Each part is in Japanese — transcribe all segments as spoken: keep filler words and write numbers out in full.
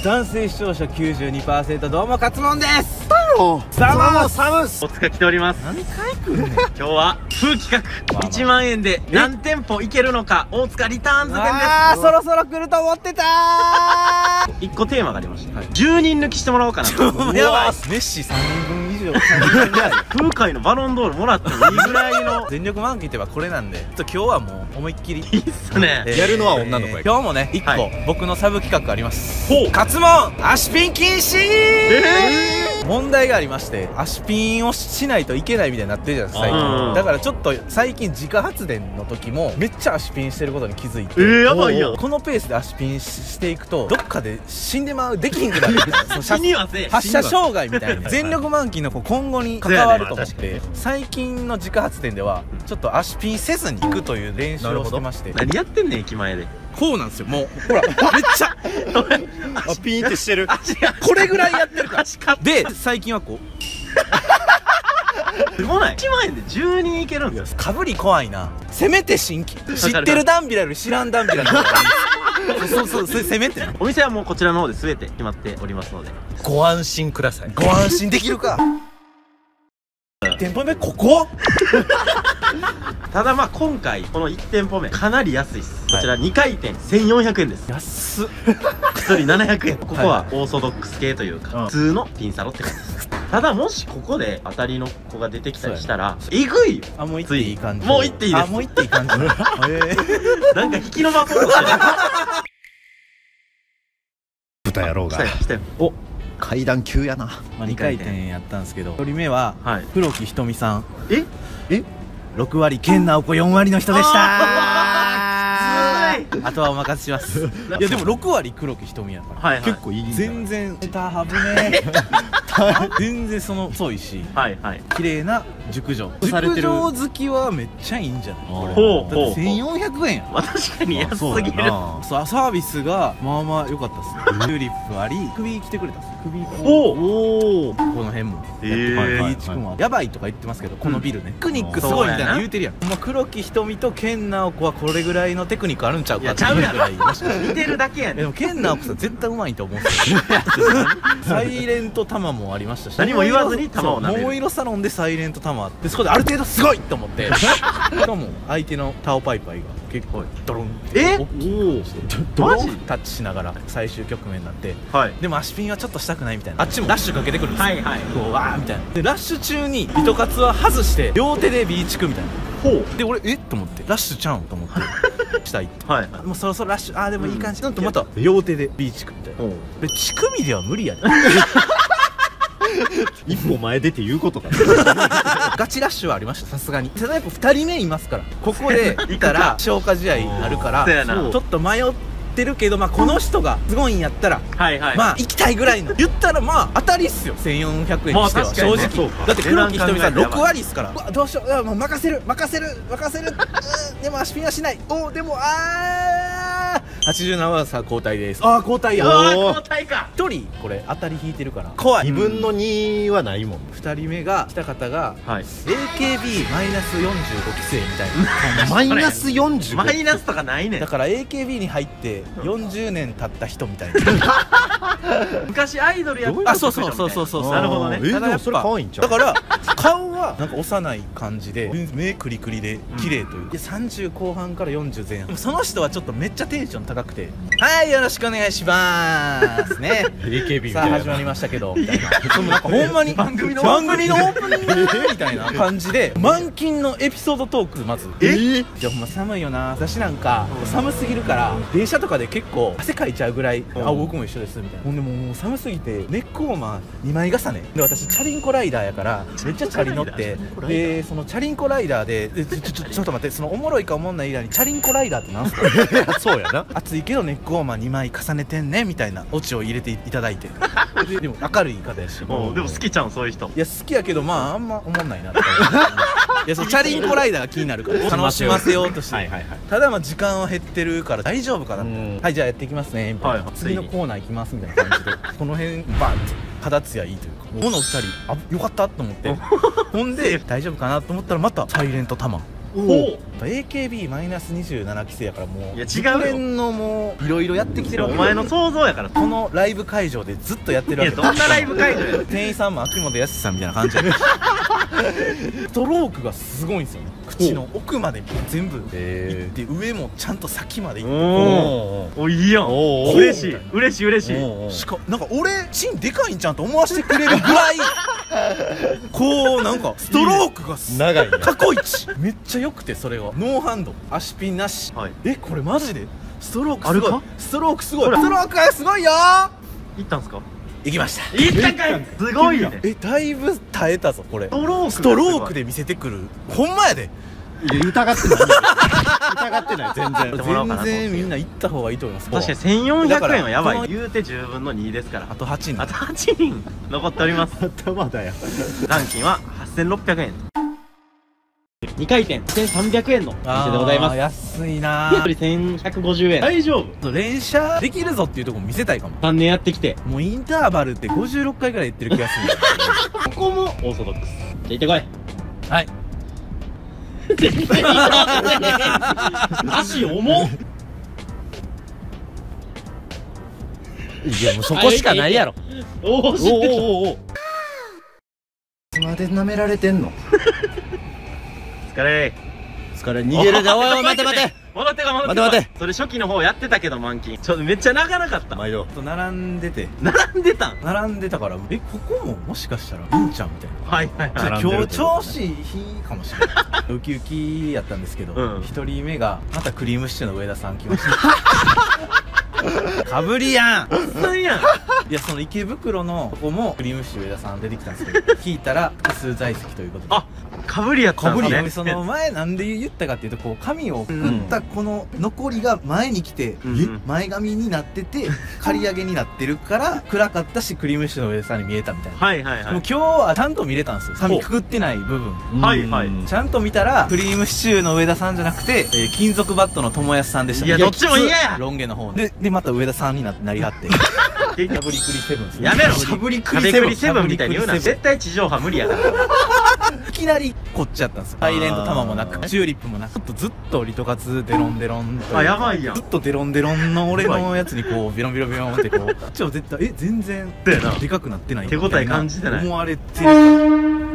男性視聴者 きゅうじゅうにパーセント どうも勝門です。 サムサムスお疲れ来ております。 何回来んねん。 今日は風企画いちまんえんで何店舗いけるのか大塚リターンズ編です。 あーそろそろ来ると思ってたー。 いっこテーマがありまして、じゅうにん抜きしてもらおうかなと。 やばい、メッシさんにんぶん以上さんにんぶんぐらい風海のバロンドールもらってもいいぐらいの全力満期といえばこれなんで、ちょっと今日はもう思いっきりいいっすね。 やるのは女の子や。 今日もねいっこはい僕のサブ企画あります。 ほう勝門足ピン禁止。 え問題がありまして、足ピンをしないといけないみたいになってるじゃないですか最うん近。だからちょっと最近自家発電の時もめっちゃ足ピンしてることに気づいて、 えー、やばいやん。 このペースで足ピンしていくとどっかで死んでまう、できんくなるその死にはせえ。 発射障害みたいな全力満期の今後に関わると思って、最近の自家発電ではちょっと足ピンせずに行くという練習をしてまして。 何やってんねん駅前で。 こうなんですよ、もうほらめっちゃあ、ピーンってしてる。 これぐらいやってるから足かで最近はこうすごない。いちまんえんでじゅうにんいけるんですよ。 かぶり怖いな。せめて新規知ってるダンビラより知らんダンビラの方がいい。そうそうそう、せめてな。 お店はもうこちらの方で全て決まっておりますのでご安心ください。 ご安心できるか。店舗目ここただまあ今回このいち店舗目かなり安いです。こちらにかいてんせんよんひゃくえんです。 安っ。 ひとりななひゃくえん。ここはオーソドックス系というか普通のピンサロって感じです。ただもしここで当たりの子が出てきたりしたらえぐいよ。 あ、もう行っていい感じ。 もう行っていいです。 あ、もう行っていい感じ。 なんか引き伸ばそうとしてる。 豚野郎が。 来たよ来たよ。 お、 階段急やな。 まあにかいてんやったんですけど、ひとりめははい黒木ひとみさん。 ええろくわり、健直子よんわりの人でしたあー。 あとはお任せします。いやでもろくわり黒木ひとみやから、 はいはい。 結構いい。 全然ネタはぶね全然その遅いしはいはい。 綺麗な熟女されてる熟女好きはめっちゃいいんじゃないこれ。 ほうほうだってせんよんひゃくえんやん。 まあ確かに安すぎる。 そうサービスがまあまあ良かったっすね。チューリップあり、首来てくれたっす。首こうおお。 この辺もへーはいはい、ビーチくんはやばいとか言ってますけど、このビルねテクニックすごいみたいな言うてるやん。ほんま黒木ひとみと健直子はこれぐらいのテクニックあるんちゃうかっていうぐらい。 似てるだけやねん。 でも健直子さん絶対うまいと思うんですよ。サイレント玉もありましたし、 何も言わずに玉を舐める。 桃色サロンでサイレント玉あって、そこである程度すごいと思ってしかも相手のタオパイパイが結構ドロンってえ大きいドロンタッチしながら最終局面になって、 はい。 でも足ピンはちょっとしたくないみたいな、あっちもラッシュかけてくるんですよ。 はいはい。 こうわーみたいなで、ラッシュ中に糸カツは外して両手でビーチクみたいな。 ほう。 で俺えっと思ってラッシュちゃうんと思ってしたいってはい。 もうそろそろラッシュ、あーでもいい感じ、なんとまた両手でビーチクみたいな。 ほう。 で乳首では無理やで一歩前出て言うことか。 ガチラッシュはありましたさすがに。ただやっぱふたりめいますから、ここでいたら消化試合になるからそうやな。 ちょっと迷ってるけど、まあこの人がすごいんやったらはいはい。 まあ行きたいぐらいの、言ったらまあ当たりっすよせんよんひゃくえんにしては。 まあ確かにね正直そうかだって黒木ひとみさん値段考えたらやばいろくわりっすから。うわどうしよう、いやもう任せる任せる任せるうんでも足ピンはしない。おでもあーはちじゅうななわさ交代です。ああ交代や。 ああおー交代か。 ひとりこれ当たり引いてるから怖い。 二分の二はないもん。 ふたりめが来た方がはい。 エーケービーマイナスよんじゅうご 期生みたいなマイナスよんじゅうご。 マイナスとかないねんだ。から エーケービー に入ってよんじゅうねん経った人みたいな昔アイドルやっあそうそうそうそうそう。 なるほどね。 えただやっぱでもそれ可愛いんちゃう。 だから顔はなんか幼い感じで目クリクリで綺麗という、でさんじゅうこう半からよんじゅう前半。でもその人はちょっとめっちゃテンション高くて、はいよろしくお願いしますねエーケービー みさあたいな。 始まりましたけどみたいな。そのなんかほんまに番組の番組のオープニングみたいな感じで満勤のエピソードトークまず。 えじゃあほんま寒いよな、私なんか寒すぎるから電車とかで結構汗かいちゃうぐらい、あ僕も一緒ですみたいな。ほんでもう寒すぎてネックウォーマーにまい重ねで、私チャリンコライダーやからめっちゃチャリ乗ってで、そのチャリンコライダーででちょちょちょっと待って、そのおもろいかおもんない間にチャリンコライダーってなんすかそうやな。 暑いけどネックウォーマーにまい重ねてんねみたいなオチを入れていただいてで, でも明るい方やし、 もうでも好きちゃうんそういう人。 いや好きやけどまああんま思んないなっていやそうチャリンコライダーが気になるから楽しませようとしてはいはいはい。 ただまあ時間は減ってるから大丈夫かなって、 うんはいじゃあやっていきますねみたいな、 はい次のコーナー行きますみたいな感じでこの辺バンって肌ツヤいいというか、このふたりあよかったと思ってほんで大丈夫かなと思ったらまたサイレントタマンおおエーケービーマイナスにじゅうなな 期生やからもういや違うよ熟練のもういろいろやってきてるわけお前の想像やから。 このライブ会場でずっとやってるわけいやどんなライブ会場や。 店員さんも秋元康さんみたいな感じやストロークがすごいんですよね。口の奥まで全部いって上もちゃんと先までいっておおおいいやん。 おー嬉しい嬉しい嬉しい。 おーしかなんか俺チンでかいんちゃんと思わせてくれるぐらいこうなんかストロークがす長いね過去一めっちゃ良くてそれがノーハンド足ピンなし、 はいえこれマジでストロークすごいあるかストロークすごいほらストロークがすごいよ行ったんすか。 行きました行ったんかい。すごいね。 えだいぶ耐えたぞこれストロークストロークで見せてくるほんまやでいや疑ってない疑ってない全然もらおうかなと思って全然みんな行った方がいいと思います。 確かにせんよんひゃくえんはやばだからい。言うてじゅうぶんのにですから。 あとはちにんあとはちにん残っております。 頭だよ残金ははっせんろっぴゃくえん。にかいてんせんさんびゃくえんのお店でございます。 安いな一人せんひゃくごじゅうえん。大丈夫。 連射できるぞっていうところ見せたいかも。 さんねんやってきてもうインターバルってごじゅうろっかいぐらい言ってる気がするここもオーソドックス。じゃあ行ってこい。 はい絶対に足重っ。 いやもうそこしかないやろおお知ってた。 おおいつまで舐められてんの疲れ疲れ逃げるでおいおい待て待て戻ってこ戻ってこ待て待てそれ初期の方やってたけど満金ちょっとめっちゃ長なかった。 毎度と並んでて並んでたん。 並んでたからえここももしかしたらりんちゃんみたいなはいはいはい。 今日調子いい日かもしれないウキウキやったんですけどうん一、人目がまたクリームシチューの上田さん来ましたかぶりやんなんやん。 いやその池袋のここもクリームシチュー上田さん出てきたんですけど聞いたら複数在籍ということであかぶりやったんですね。 その前なんで言ったかっていうとこう髪をくくったこの残りが前に来て、 うんうん前髪になってて刈り上げになってるから暗かったしクリームシチューの上田さんに見えたみたいな、 はいはいはいでも今日はちゃんと見れたんですよ髪くくってない部分はいはいうんちゃんと見たらクリームシチューの上田さんじゃなくて、えー金属バットの友安さんでしたいやどっちも嫌やロン毛の方ででまた上田さんにななりはってしゃぶりくりセブンですねやめろ。 しゃぶりくしゃべりセブンくりセブンみたいに言うな。 しゃぶりくりセブン絶対地上波無理やから。 いきなりこっちやったんですよサイレント玉もなくチューリップもなくずっとリトカツデロンデロンとあやばいやんずっとデロンデロンの俺のやつにこうビロンビロンビロンってこうこっちは絶対え全然だよなでかくなってない手応え感じてない思われてるから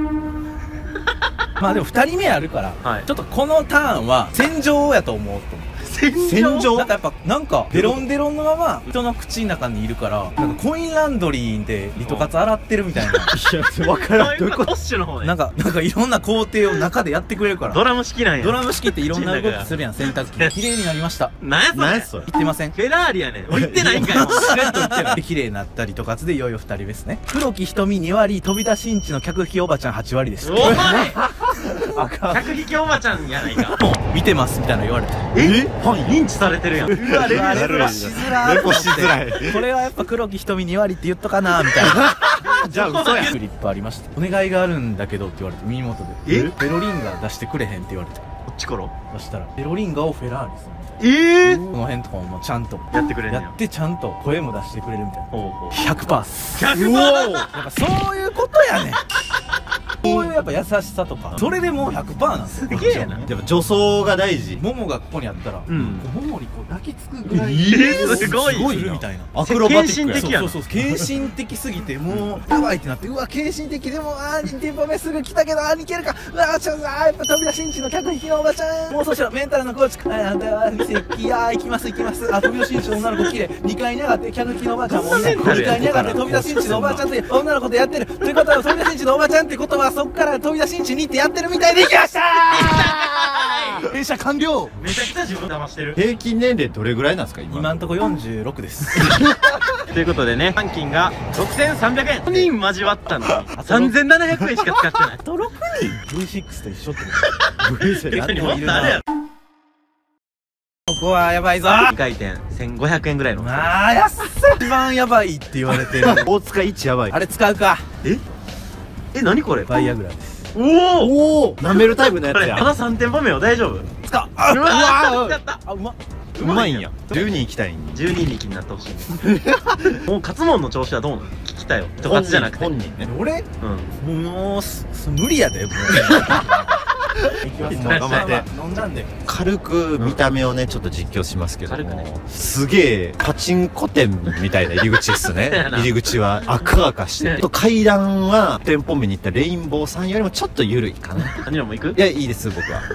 まあでもふたりめあるから、 はいちょっとこのターンは戦場やと思うと思う戦場なんかやっぱなんかデロンデロンのまま人の口の中にいるからなんかコインランドリーでリトカツ洗ってるみたいないや分からんどういうことポッシュの方ね。 なんかなんかいろんな工程を中でやってくれるからドラム式なんや。 ドラム式っていろんな動きするやん洗濯機綺麗になりましたなんやそれ。 何やそれ言ってませんフェラーリやねん。俺言ってないんかよ。 で綺麗になったりとかつでいよいよふたりめですね黒木瞳に割飛び出しんちの客引きおばちゃんはち割でしたおいあかん客引きおばちゃんやないか。 もう見てますみたいなの言われてえはい認知されてるやん。うわレベレルポしづらレポしづらいこれはやっぱ黒木瞳に割って言っとかなみたいなじゃあ嘘やクリップありましたお願いがあるんだけどって言われて耳元でえペロリンガ出してくれへんって言われてこっちからそしたらペロリンガをフェラーリするみたいええなこの辺とかもちゃんとやってくれんねややってちゃんと声も出してくれるみたいなほうほうひゃくパーセント っすひゃくうパーおなんかそういうことやねんこういうやっぱ優しさとかそれでもう ひゃくパーセント なんですよすげえなでも女装が大事ももがここにあったら、 うんももにこう抱きつくぐらいえーすごいすごいみたいなアクロバティックや献身的やなそうそうそう献身的すぎてもうやばいってなってうわ献身的でもあーに店舗目すぐ来たけどあーに行けるかうわーちょっとあーやっぱ飛び出しんちの客引きのおばちゃんもうそうしろメンタルのコーチあんたは店行きあー行きます行きますあ飛び出しんちの女の子綺麗にかいに上がって客引きのおばちゃんもいないにかいに上がって飛び出しんちのおばちゃんって女の子とやってるということは飛び出しんちのおばちゃんってことはそっから飛び出しんちにってやってるみたいで行きましたー電車完了めちゃくちゃ自分騙してる。 平均年齢どれぐらいなんですか今今んとこよんじゅうろくですということでね半金がろくせんさんびゃくえんごにん交わったのにさんぜんななひゃくえんしか使ってない。 あとろくにん ブイシックス と一緒ってことブレゼ逆にもっとあれやろ。 ここはやばいぞにかいてんせんごひゃくえんぐらいの。 あー安っ一番やばいって言われてる大塚いちやばいあれ使うかええ何これ。 バイアグラですおおおお舐めるタイプのやつやこれまださんてんぽめよ大丈夫。 使うあうわーうわ使った。 あうまっうまいんやじゅうにん行きたいんじゅうににきになってほしい。もう勝門の調子はどうなの聞きたいよ。人勝ちじゃなくて。 本人ねう俺ん。 もうすす無理やでもういきます。 もう頑張って飲んだんで軽く見た目をねちょっと実況しますけども、 軽くねすげえパチンコ店みたいな入り口ですね。入り口は赤々してて、と階段は店舗目に行ったレインボーさんよりもちょっと緩いかな。 何でも行く。 いや、いいです僕は。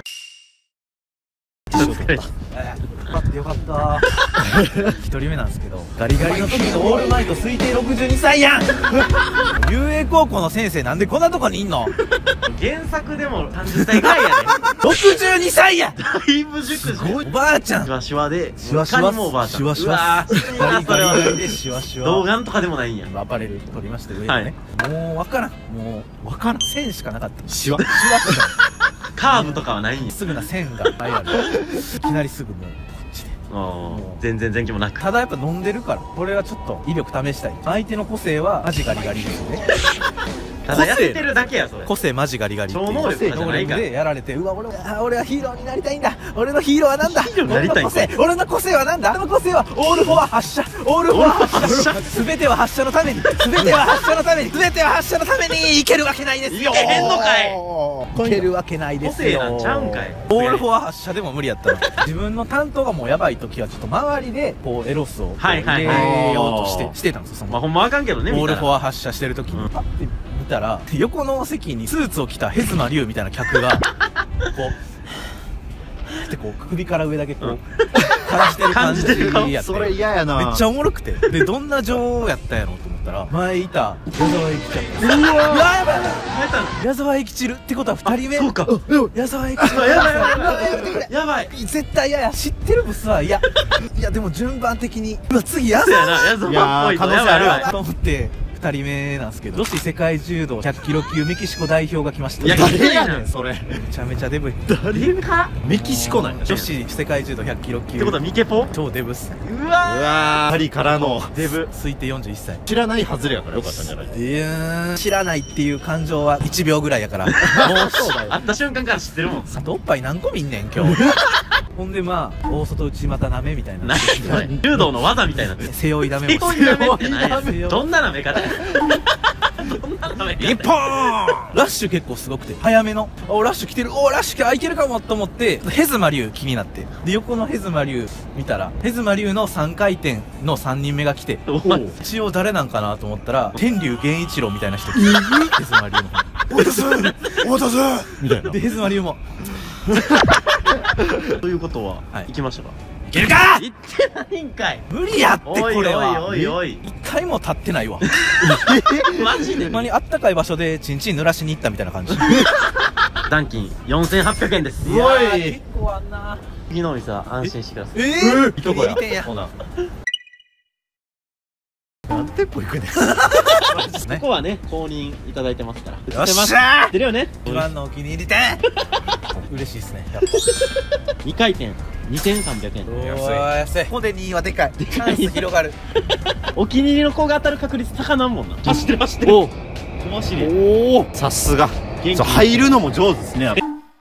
よかったよかった一人目なんですけど、ガリガリの時のオールナイト推定ろくじゅうにさいやん遊泳高校の先生なんでこんなとこにいんの。 原作でもさんじゅっさいぐらいやろくじゅうにさいやで。だいぶ熟女。 おばあちゃんシワシワで、 シワシワいかにもおばあちゃん。 シワシワうわー、 ガリガリガリそれでシワシはワ童顔とかでもないんや。 アパレル取りまして上でね、もう分からん、もう分からん、線しかなかったシワシワしかカーブとかはないんや。 すぐな線がいっぱいあるいきなりすぐもうこっちでうん全然前期もなく。 ただやっぱ飲んでるから、これはちょっと威力試したい。相手の個性はマジガリガリですよねただやってるだけや、それ。 個性マジガリガリっていう超能力とかじゃないから能力でやられて、うわ俺は俺はヒーローになりたいんだ、俺のヒーローはなんだ、 ヒーローになりたいんか俺の個性俺の個性はなんだ、俺の個性はオールフォア発射、オールフォア発射、全ては発射のために、全ては発射のために、全ては発射のためにいけるわけないですよ。 いけへんのかい。 いけるわけないですよ。 個性なんちゃうんかい。 オールフォア発射でも無理やったら自分の担当がもうやばい時はちょっと周りでこうエロスをこうはいはい入はいれようとしてしてたんですよ。そのまあほんまあかんけどね、 オールフォア。 ア発射してる時うんにパッて見たら横の席にスーツを着たヘズマリュウみたいな客がこうってこう首から上だけこううん垂らしてる感じ感じてる顔やってそれ嫌やな。 めっちゃおもろくて、でどんな女王やったんやろうと思ったら前いた矢沢永吉ちゃん。うわやばいやばい矢沢永吉いるってことはふたりめ。 そうか。 矢沢永吉やばいやばいやばい。やばい。 絶対嫌や、知ってるブスはいやいやでも順番的にうわ次矢そうや沢な、やぞいやー可能性あるやばいやばいと思ってふたりめなんですけど、女子世界柔道ひゃっキロ級メキシコ代表が来ました。 いや誰やねんそれ。 めちゃめちゃデブい。 誰かメキシコなんや。 女子世界柔道ひゃっキロ級ってことはミケポ。 超デブっす。 ううわわー、パリからのデブ。 推定よんじゅういっさい。 知らないはずれやからよかったんじゃない。 いやー知らないっていう感情はいちびょうぐらいやからもうそうだよ。 会った瞬間から知ってるもん。 あとおっぱい何個見んねん今日ほんでまあ大外内股なめみたいな何それ。柔道の技みたいな。 背負いダメも背負いダメって何や背負いダメどんな舐め方や。どんな舐め方や。 一本ラッシュ結構すごくて早めのおラッシュ来てるおラッシュあいけるかもと思ってヘズマリュウ気になってで横のヘズマリュウ見たらヘズマリュウのさんかい転のさんにんめが来ておい一応誰なんかなと思ったら天竜源一郎みたいな人来てヘズマリュウの方お待たせお待たせみたいな。 でヘズマリュウもということは、 はい行きましたか。 いけるか行ってないんかい。 無理やってこおいおいれはおいおい。 一回も立ってないわマジでほんまにあったかい場所でチンチン濡らしに行ったみたいな感じ残金よんせんはっぴゃくえんです。 いやー結構あんな次のお店は安心してください。 ええー、どこややほな。何店舗行くねん。 ここはね、公認いただいてますから。 よっしゃー知ってるよね。 一番のお気に入り店嬉しいっすねにかい転にせんさんびゃくえん。 安い安いここでにいはでかいチャンス広がるお気に入りの子が当たる確率高なんもんな。走ってる走ってる。 お小走り。 おお、さすが。 元気そう入るのも上手ですね。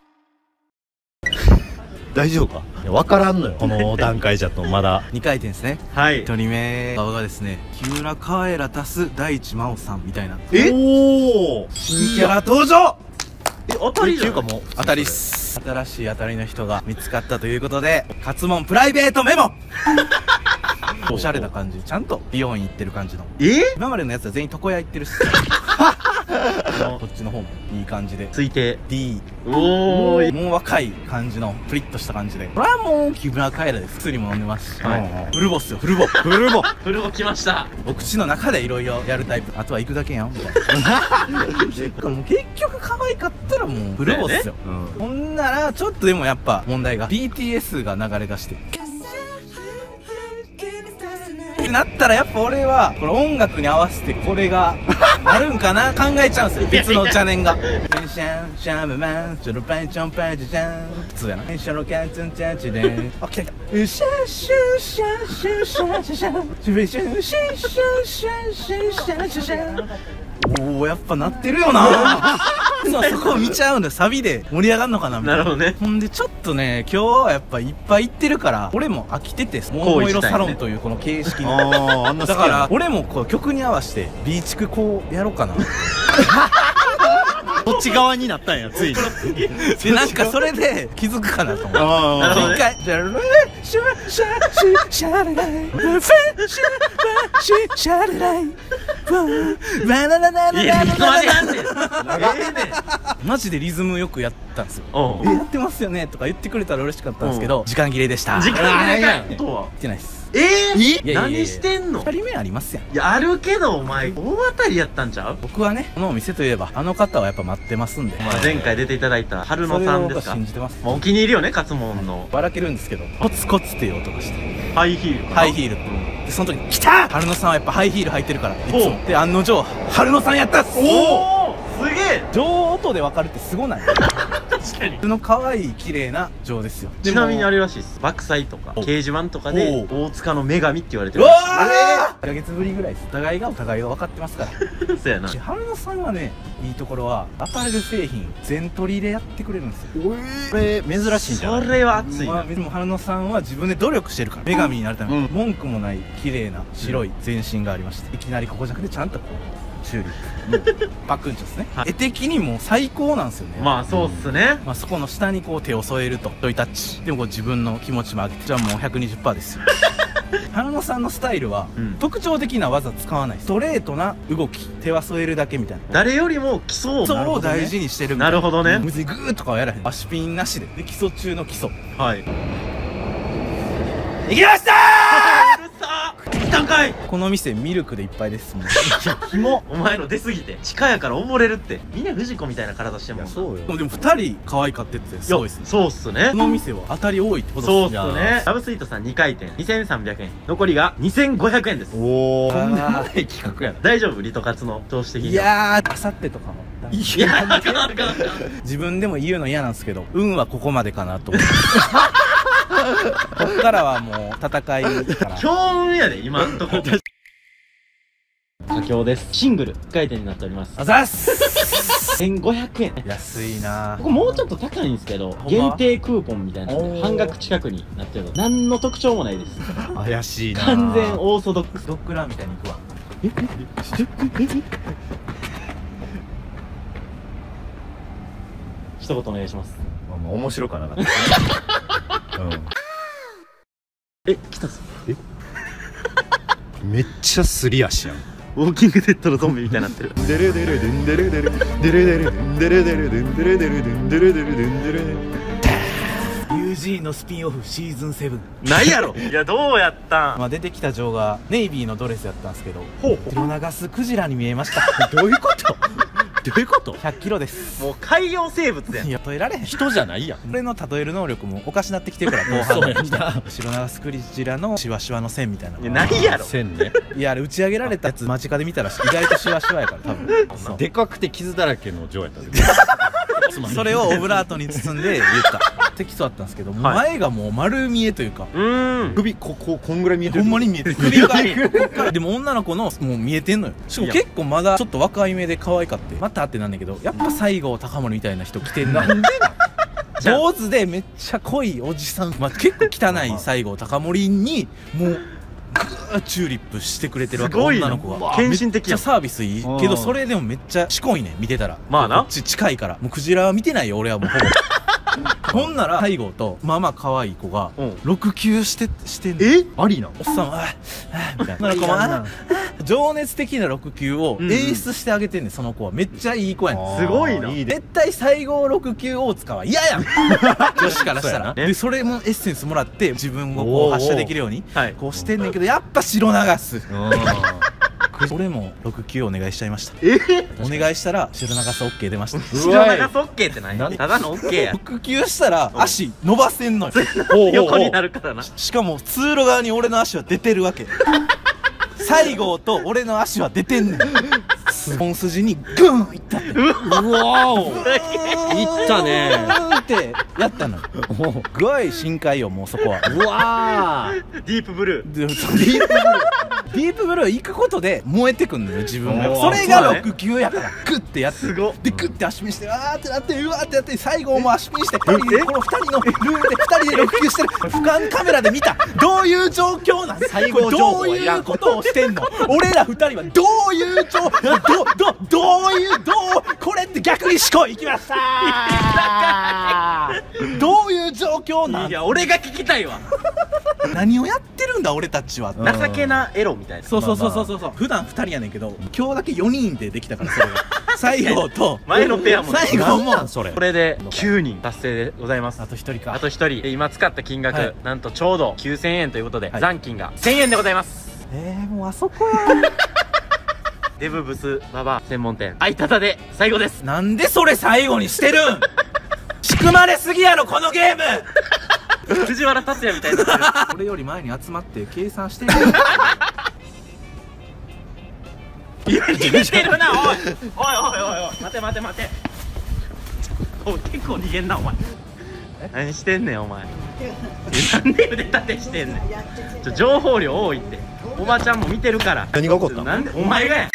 大丈夫か。分からんのよこの段階じゃとまだ。 にかい転ですねはいひとりめ側がですね木村カエラ足す大地真央さんみたいなえおお。 新キャラ登場え、当たりじゃん。 っていうかもう当たりっす新しい当たりの人が見つかったということで勝門プライベートメモおしゃれな感じちゃんと美容院行ってる感じのえ今までのやつは全員床屋行ってるっすこっちの方もいい感じで推定。 D おーい。 もう若い感じのプリッとした感じでこれはもう木村カエラです薬も飲んでますし、 はいフルボっすよフルボフルボ。 フルボ来ました。 お口の中でいろいろやるタイプあとは行くだけやんみたいな結局可愛かったらもうフルボっすよ、 うん。 ほんならちょっとでもやっぱ問題が ビーティーエス が流れ出してってなったらやっぱ俺はこれ音楽に合わせてこれがあるんかな考えちゃうんですよ別の邪念がシャンシャンブマンチョロパンチョンパンチジャン普通やなシャロキャンツンチャンチデンあ来た来たシャンシャンシャンシャンシャンシャンシャンシャンシャンシャンシャンシャンシャンシャンシャンシャンおおやっぱなってるよなそうそこを見ちゃうんだよサビで盛り上がるのかなみたいななるほどね。 ほんでちょっとね今日はやっぱいっぱい行ってるから俺も飽きてて桃色サロンというこの形式のああ、あんな好きやな。 だから俺もこう曲に合わせてビーチクこうやろうかなこっち側になったんやついに。 でなんかそれで気づくかなと思ってあなるほどね一回じゃあシュシャシュシャラライフェシュシュシャラライバナナナナいや、いつまでやんねん。ええねん。 マジでリズムよくやったんですよ。 おうえやってますよねとか言ってくれたら嬉しかったんですけど時間切れでした。 時言間がないとは。 ってないっす。 ええいやいやいや何してんの？ ふたりめありますやん。 いや、あるけど、お前、大当たりやったんちゃう？ 僕はねこのお店といえばあの方はやっぱ待ってますんで、 まあ、前回出ていただいた春それを僕は野さんですか？ 信じてます。 まあお気に入りよね、勝門の。 ばらけるんですけどコツコツっていう音がしてハイヒールかな。 ハイヒールでその時に来た春野さんはやっぱハイヒール履いてるからいつほもで案の定春野さんやったっす。 おおすげえ。 上音で分かるってすごない？ 確かに。 普通の可愛い綺麗な上ですよ。 ちなみにあれれらしいです。爆災とかお掲示板とかでお大塚の女神って言われてうわるらしーいっかげつぶりぐらいです。お互いがお互いが分かってますからい。そうやな。 春野さんはねいいところはアパレル製品全取りでやってくれるんですよ。 これ珍しいんじゃない？ それは熱いまあ、 な。 でも春野さんは自分で努力してるから女神になるために、 うん文句もない綺麗な白い全身がありまして、いきなりここじゃなくてちゃんとこうチューリップパックンチョですね、 はい絵的にもう最高なんですよね。 まあ、そうっすね。 まあ、そこの下にこう手を添えるとトイタッチでもこう自分の気持ちも上げてじゃあもう ひゃくにじゅっパーセント ですよ春野さんのスタイルは、 うん特徴的な技使わないストレートな動き手は添えるだけみたいな誰よりも基礎を。 基礎を大事にしてるみたいなるほどねうん別にグーとかはやらへん足ピンなしでで基礎中の基礎はい。うるいきましたさー来たんかい。 この店ミルクでいっぱいですもんキモ。お前の出すぎて地下やから溺れるって。みんな藤子みたいな体してんもんな。 そうよ。 でもふたり可愛かってってすごいですね。 そうっすねこ。の店は当たり多いってことそうっすいやね。ラブスイートさんにかいてんにせんさんびゃくえん、残りがにせんごひゃくえんです。 おお。 とんでもない企画やな。 大丈夫？リトカツの投資的には。 いやーあさってとかもいや、あかんあかんあかん。 自分でも言うの嫌なんですけど運はここまでかなと思ってこっからはもう戦いから強運やで、今んとこ。佳境です。シングルいっかいてんになっております。 あざっすせんごひゃくえん。 安いなここもうちょっと高いんですけど、 ほんま限定クーポンみたいなのおーで半額近くになってるの。何の特徴もないです。 怪しいな。 完全オーソドックス。 ドッグランみたいに行くわ一言お願いします。 まあまあ面白かなかった。うん。 え、来たぞ。 めっちゃすり足やん。 ウォーキングデッドのゾンビみたいになってる。 デレデレデンデレデレデレデレデンデレデレデンデレデレデンデレデレデンデレデユージー のスピンオフシーズンセブンないやろ。いや、どうやったん？ まあ出てきた女がネイビーのドレスやったんですけどほうほ白長スクジラに見えましたどういうことどういうことひゃっキロですう。もう海洋生物やん。 いや例えられへん人じゃないやん。 俺の例える能力もおかしなってきてるから後半そうやんな。 白長スクジラのシワシワの線みたいないや、ないやろ。 線ね。 いやあれ打ち上げられたやつ間近で見たら意外とシワシワやから多分そうでかくて傷だらけのジョーやったで。つまりそれをオブラートに包んで言ったテキストあったんですけど、もうはい前がもう丸見えというかうーん。 首こここんぐらい見えてる。 ほんまに見えてる首がでも女の子のもう見えてんのよ。しかも結構まだちょっと若い目で可愛かってまたってなんだけどやっぱ西郷隆盛みたいな人来てんな。 じゃあ坊主でめっちゃ濃いおじさん、まあ、結構汚い西郷隆盛にもうグーチューリップしてくれてるわけすごいな女の子が献身的やん。 めっちゃサービスいいけどそれでもめっちゃしこいねん見てたらまあなこっち近いからもうクジラは見てないよ俺はもうほぼほんなら西郷とまあまあ可愛い子がうんろく級してしてんのえありな。 おっさんは「ああ」みたいな女の子もああ情熱的なろく級をうんうん演出してあげてんねんその子はめっちゃいい子やねんすごいなあーいいで。 絶対西郷ろく級大塚は嫌やん女子からしたそうやらなでそれもエッセンスもらって自分をこう発射できるようにはい。 こうしてんねんけどやっぱ白流すうん俺もろく級お願いしちゃいましたえお願いしたら白流す OK 出ました白長スオッケーってない？ なんただのオッケーやろ。く級したら足伸ばせんのよ横になるからな。 しかも通路側に俺の足は出てるわけ西郷と俺の足は出てんねん本筋にグーンいったってうわおいったねグーンってやったのよすごい深海よもうそこはうわーディープブルー。 でそのディープブルーディープブルー行くことで燃えてくんのよ自分が。 おーそれがそうだねろくきゅうやからグッてやってすごっでグッて足見してわーってなってうわーってやって最後もう足見してふたりでこのふたりのルームでふたりでろくきゅうしてる俯瞰カメラで見たどういう状況なん最後どういうことをしてんの俺らふたりはどういう状どどどういうどうこれって逆に思考いきましたーどういう状況なんいや俺が聞きたいわ。 何をやってるんだ俺たちはって情けなエロみたいな。 そうそうそうそうそうそう普段ふたりやねんけど今日だけよにんでできたからそれが最後と前のペアもね最後もそれこれできゅうにん達成でございます。 あとひとりかあとひとり、今使った金額、 はいなんとちょうどきゅうせんえんということで、 はい残金がせんえんでございます。 えー、もうあそこやデブブスババア専門店、あいたたで最後です。 なんでそれ最後にしてるん仕組まれすぎやろこのゲーム藤原竜也みたいになってる。 これより前に集まって計算してるいや逃げてるな、おいおいおいおいおい、待て待て待て。おい結構逃げんなお前。何してんねんお前。なんで腕立てしてんねん。ちょ情報量多いって。おばちゃんも見てるから。 何が起こったの？ なんでお前がや。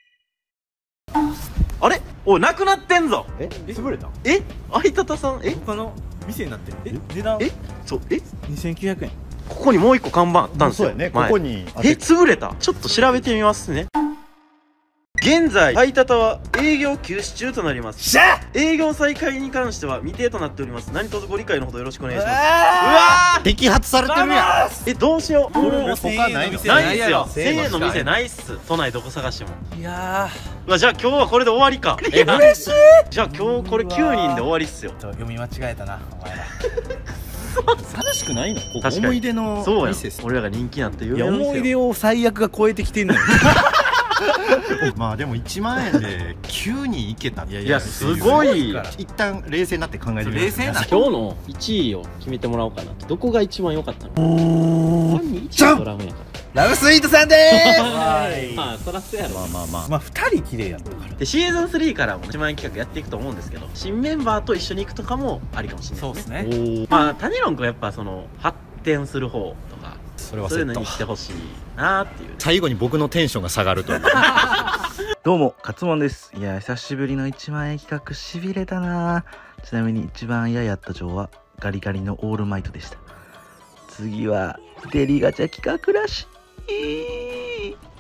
あれ、おいなくなってんぞ。 え潰れた？ え、あいたたさん、え、 他の店になってるえ値段え、そう、え、 にせんきゅうひゃくえんここにもう一個看板あったんですよ。 そうやね、こ前こにえ、潰れた。ちょっと調べてみますね。現在、あいたたは営業休止中となります。 しゃ営業再開に関しては未定となっております。何卒ご理解のほどよろしくお願いします。うわわ摘発されてるやん。 ーえ、どうしよう。 もう他せんえんのないの店ないっすよ。 せんえんせんえんの店ないっす。都内どこ探しても。 いやうわ、じゃあ今日はこれで終わりか。 え、 嬉しいじゃあ今日これきゅうにんで終わりっすよ。 ー読み間違えたなお前ら寂しくないの？ここ確かに思い出のそうやん店っす。 俺らが人気なんて言ういや思い出を最悪が超えてきてんのよまあでもいちまんえんできゅうにんいけたっていう。 いやすごい。 一旦冷静になって考えてみ冷静な今日のいちいを決めてもらおうかな。どこが一番良かったの？単にいちいドラムやかラブスイートさんでら。 ーすまあそらそうやろ。 まあまあまあまあふたり綺麗やったからでシーズンスリーからもいちまんえん企画やっていくと思うんですけど、新メンバーと一緒に行くとかもありかもしれないですね。 そうですねまあ谷論君はやっぱその発展する方とかそれはそういうのセットにしてほしいなーっていう。 最後に僕のテンションが下がるというどうも、カツモンです。いや、久しぶりのいちまんえん企画しびれたな。ちなみに一番嫌やった情はガリガリのオールマイトでした。次はデリガチャ企画らしい。